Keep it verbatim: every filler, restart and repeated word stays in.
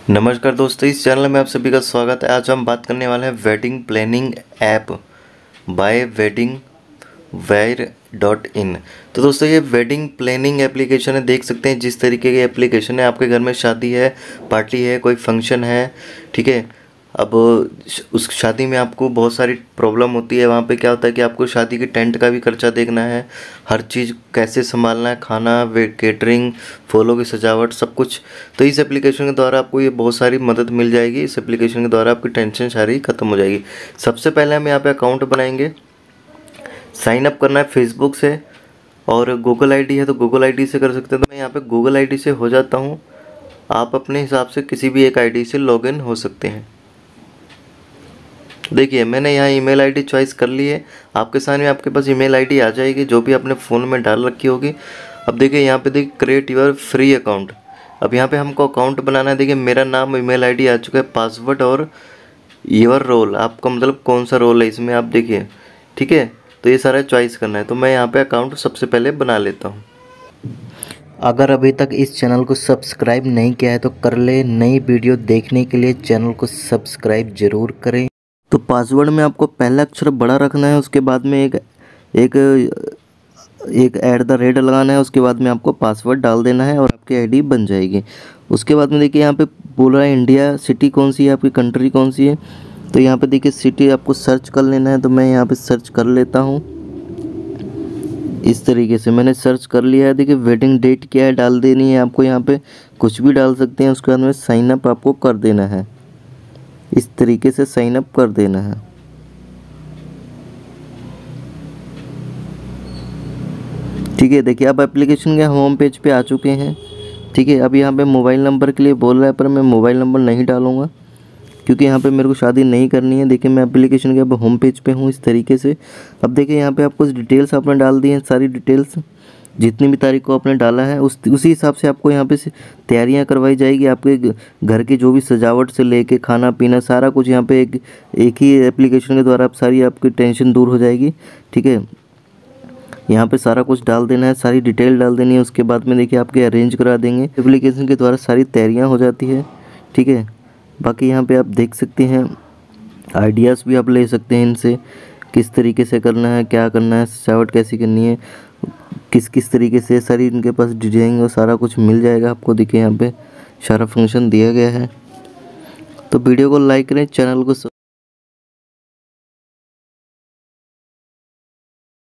नमस्कार दोस्तों, इस चैनल में आप सभी का स्वागत है। आज हम बात करने वाले हैं wedding planning app by wedding wire dot in. तो दोस्तों ये वेडिंग प्लानिंग एप्लीकेशन है, देख सकते हैं जिस तरीके की एप्लीकेशन है। आपके घर में शादी है, पार्टी है, कोई फंक्शन है, ठीक है। अब उस शादी में आपको बहुत सारी प्रॉब्लम होती है। वहाँ पे क्या होता है कि आपको शादी के टेंट का भी खर्चा देखना है, हर चीज़ कैसे संभालना है, खाना, वे केटरिंग, फूलों की सजावट, सब कुछ। तो इस एप्लीकेशन के द्वारा आपको ये बहुत सारी मदद मिल जाएगी। इस एप्लीकेशन के द्वारा आपकी टेंशन सारी ख़त्म हो जाएगी। सबसे पहले हम यहाँ पे अकाउंट बनाएंगे, साइन अप करना है फेसबुक से, और गूगल आईडी है तो गूगल आईडी से कर सकते हैं। तो मैं यहाँ पे गूगल आईडी से हो जाता हूँ। आप अपने हिसाब से किसी भी एक आईडी से लॉगिन हो सकते हैं। देखिए मैंने यहाँ ईमेल आईडी चॉइस कर ली है। आपके सामने आपके पास ईमेल आईडी आ जाएगी जो भी आपने फ़ोन में डाल रखी होगी। अब देखिए यहाँ पे देखिए क्रिएट योर फ्री अकाउंट। अब यहाँ पे हमको अकाउंट बनाना है। देखिए मेरा नाम, ईमेल आईडी आ चुका है, पासवर्ड और योर रोल, आपका मतलब कौन सा रोल है इसमें आप देखिए, ठीक है। तो ये सारा चॉइस करना है। तो मैं यहाँ पे अकाउंट सबसे पहले बना लेता हूँ। अगर अभी तक इस चैनल को सब्सक्राइब नहीं किया है तो कर ले। नई वीडियो देखने के लिए चैनल को सब्सक्राइब ज़रूर करें। तो पासवर्ड में आपको पहला अक्षर बड़ा रखना है, उसके बाद में एक एक एक ऐट द रेट लगाना है, उसके बाद में आपको पासवर्ड डाल देना है और आपकी आईडी बन जाएगी। उसके बाद में देखिए यहाँ पे बोल रहा है इंडिया, सिटी कौन सी है, आपकी कंट्री कौन सी है। तो यहाँ पे देखिए सिटी आपको सर्च कर लेना है। तो मैं यहाँ पे सर्च कर लेता हूँ। इस तरीके से मैंने सर्च कर लिया है। देखिए वेडिंग डेट क्या है डाल देनी है आपको, यहाँ पे कुछ भी डाल सकते हैं। उसके बाद में साइन अप आपको कर देना है। इस तरीके से साइन अप कर देना है। ठीक है, देखिए अब एप्लीकेशन के होम पेज पे आ चुके हैं। ठीक है, अब यहाँ पे मोबाइल नंबर के लिए बोल रहा है, पर मैं मोबाइल नंबर नहीं डालूँगा क्योंकि यहाँ पे मेरे को शादी नहीं करनी है। देखिए मैं एप्लीकेशन के अब होम पेज पे हूँ इस तरीके से। अब देखिए यहाँ पे आपको डिटेल्स आपने डाल दी हैं, सारी डिटेल्स जितनी भी तारीख को आपने डाला है उस उसी हिसाब से आपको यहाँ पे से तैयारियाँ करवाई जाएगी। आपके घर की जो भी सजावट से लेके खाना पीना सारा कुछ यहाँ पे एक एक ही एप्लीकेशन के द्वारा आप सारी आपकी टेंशन दूर हो जाएगी। ठीक है, यहाँ पे सारा कुछ डाल देना है, सारी डिटेल डाल देनी है। उसके बाद में देखिए आपके अरेंज करा देंगे। एप्लीकेशन के द्वारा सारी तैयारियाँ हो जाती है। ठीक है, बाकी यहाँ पे आप देख सकते हैं, आइडियाज़ भी आप ले सकते हैं इनसे, किस तरीके से करना है, क्या करना है, सजावट कैसी करनी है, किस किस तरीके से सारी इनके पास डिजाइन और सारा कुछ मिल जाएगा आपको। देखिए यहाँ पे सारा फंक्शन दिया गया है। तो वीडियो को लाइक करें, चैनल को